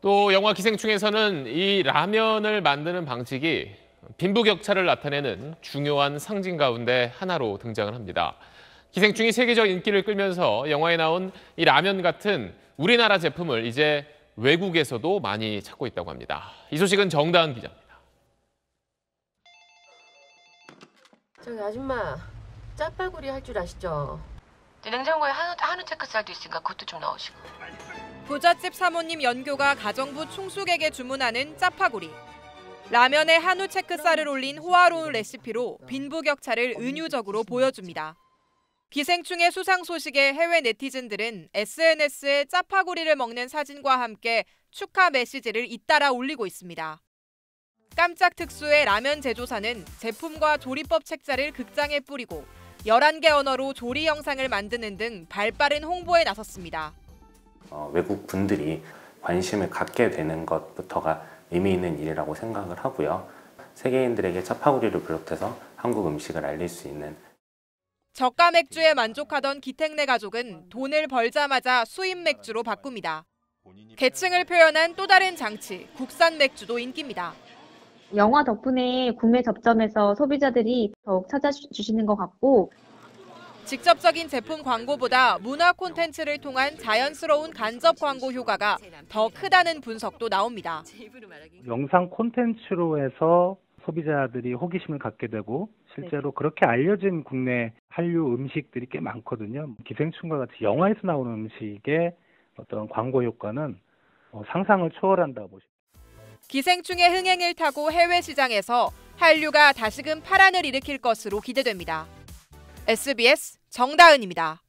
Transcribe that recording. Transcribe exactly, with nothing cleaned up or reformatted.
또 영화 기생충에서는 이 라면을 만드는 방식이 빈부격차를 나타내는 중요한 상징 가운데 하나로 등장을 합니다. 기생충이 세계적 인기를 끌면서 영화에 나온 이 라면 같은 우리나라 제품을 이제 외국에서도 많이 찾고 있다고 합니다. 이 소식은 정다은 기자입니다. 저기 아줌마, 짜파구리 할 줄 아시죠? 냉장고에 한우, 한우 체크살도 있으니까 그것도 좀 넣으시고. 부잣집 사모님 연교가 가정부 충숙에게 주문하는 짜파구리. 라면에 한우 체크살을 올린 호화로운 레시피로 빈부격차를 은유적으로 보여줍니다. 기생충의 수상 소식에 해외 네티즌들은 에스엔에스에 짜파구리를 먹는 사진과 함께 축하 메시지를 잇따라 올리고 있습니다. 깜짝 특수의 라면 제조사는 제품과 조리법 책자를 극장에 뿌리고 열한 개 언어로 조리 영상을 만드는 등 발빠른 홍보에 나섰습니다. 어, 외국 분들이 관심을 갖게 되는 것부터가 의미 있는 일이라고 생각을 하고요. 세계인들에게 짜파구리를 비롯해서 한국 음식을 알릴 수 있는 저가 맥주에 만족하던 기택네 가족은 돈을 벌자마자 수입 맥주로 바꿉니다. 계층을 표현한 또 다른 장치, 국산 맥주도 인기입니다. 영화 덕분에 국내 접점에서 소비자들이 더욱 찾아주시는 것 같고 직접적인 제품 광고보다 문화 콘텐츠를 통한 자연스러운 간접 광고 효과가 더 크다는 분석도 나옵니다. 영상 콘텐츠로 해서 소비자들이 호기심을 갖게 되고 실제로 그렇게 알려진 국내 한류 음식들이 꽤 많거든요. 기생충과 같이 영화에서 나오는 음식의 어떤 광고 효과는 상상을 초월한다고 보십니다. 기생충의 흥행을 타고 해외 시장에서 한류가 다시금 파란을 일으킬 것으로 기대됩니다. 에스비에스 정다은입니다.